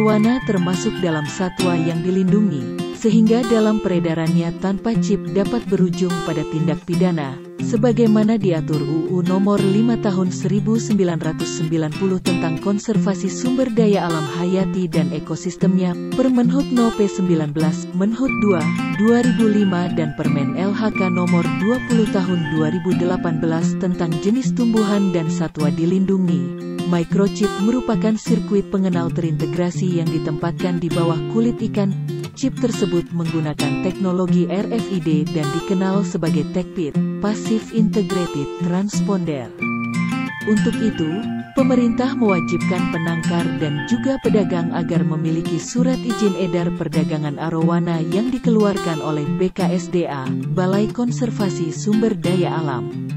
Arowana termasuk dalam satwa yang dilindungi, sehingga dalam peredarannya tanpa chip dapat berujung pada tindak pidana, sebagaimana diatur UU Nomor 5 Tahun 1990 tentang Konservasi Sumber Daya Alam Hayati dan Ekosistemnya, Permenhub No. P19, Menhub 2, 2005 dan Permen LHK Nomor 20 Tahun 2018 tentang Jenis Tumbuhan dan Satwa Dilindungi. Microchip merupakan sirkuit pengenal terintegrasi yang ditempatkan di bawah kulit ikan. Chip tersebut menggunakan teknologi RFID dan dikenal sebagai TechPit, Passive Integrated Transponder. Untuk itu, pemerintah mewajibkan penangkar dan juga pedagang agar memiliki surat izin edar perdagangan arowana yang dikeluarkan oleh BKSDA, Balai Konservasi Sumber Daya Alam.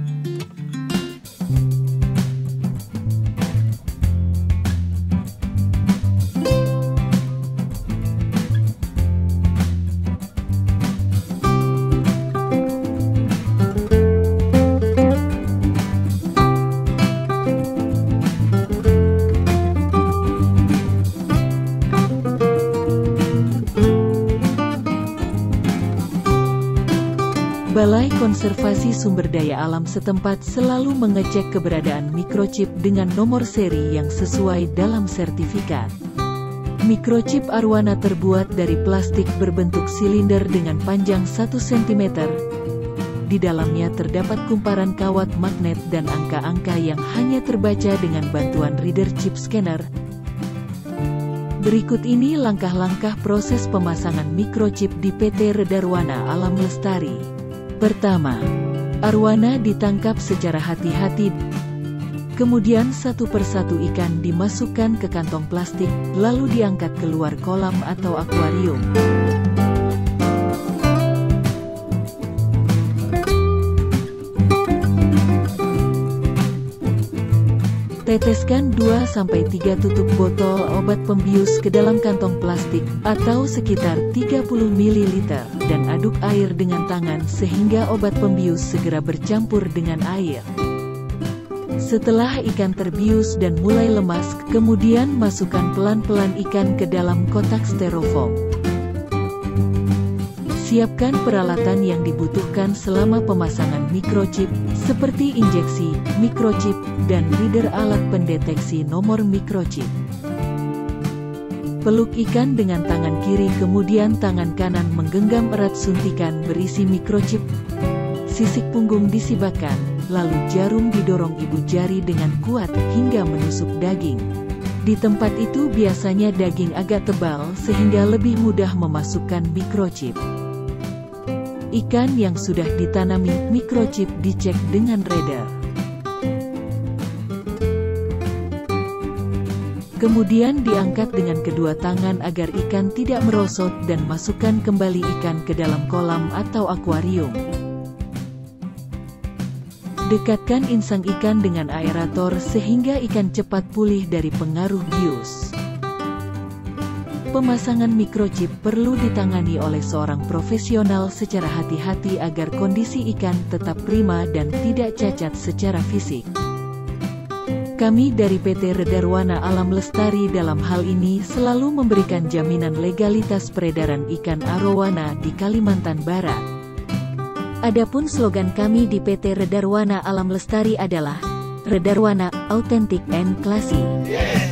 Balai Konservasi Sumber Daya Alam setempat selalu mengecek keberadaan mikrochip dengan nomor seri yang sesuai dalam sertifikat. Mikrochip arowana terbuat dari plastik berbentuk silinder dengan panjang 1 cm. Di dalamnya terdapat kumparan kawat magnet dan angka-angka yang hanya terbaca dengan bantuan reader chip scanner. Berikut ini langkah-langkah proses pemasangan mikrochip di PT Redarwana Alam Lestari. Pertama, arowana ditangkap secara hati-hati. Kemudian satu persatu ikan dimasukkan ke kantong plastik, lalu diangkat keluar kolam atau akuarium. Teteskan 2-3 tutup botol obat pembius ke dalam kantong plastik, atau sekitar 30 ml, dan aduk air dengan tangan sehingga obat pembius segera bercampur dengan air. Setelah ikan terbius dan mulai lemas, kemudian masukkan pelan-pelan ikan ke dalam kotak styrofoam. Siapkan peralatan yang dibutuhkan selama pemasangan mikrochip, seperti injeksi, mikrochip, dan reader alat pendeteksi nomor mikrochip. Peluk ikan dengan tangan kiri, kemudian tangan kanan menggenggam erat suntikan berisi mikrochip. Sisik punggung disibakkan, lalu jarum didorong ibu jari dengan kuat hingga menusuk daging. Di tempat itu biasanya daging agak tebal sehingga lebih mudah memasukkan mikrochip. Ikan yang sudah ditanami mikrochip dicek dengan reader. Kemudian diangkat dengan kedua tangan agar ikan tidak merosot dan masukkan kembali ikan ke dalam kolam atau akuarium. Dekatkan insang ikan dengan aerator sehingga ikan cepat pulih dari pengaruh bius. Pemasangan mikrochip perlu ditangani oleh seorang profesional secara hati-hati agar kondisi ikan tetap prima dan tidak cacat secara fisik. Kami dari PT Redarwana Alam Lestari dalam hal ini selalu memberikan jaminan legalitas peredaran ikan arowana di Kalimantan Barat. Adapun slogan kami di PT Redarwana Alam Lestari adalah Redarwana Authentic and Classy.